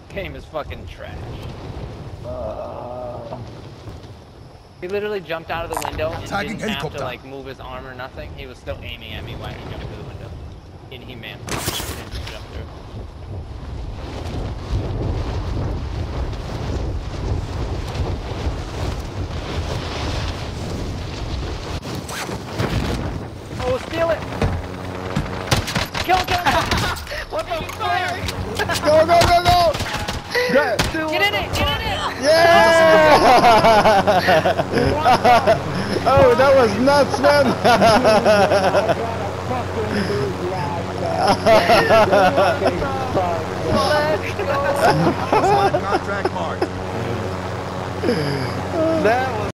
Game is fucking trash. He literally jumped out of the window and didn't have to like move his arm or nothing. He was still aiming at me while he jumped through the window. Inhuman. Didn't just jump through. Oh, steal it! Kill him! What the fuck? Go, go, go, go! Get in it! Get in it! Yeah! Oh, that was nuts, man! Let's go! Contract mark. That was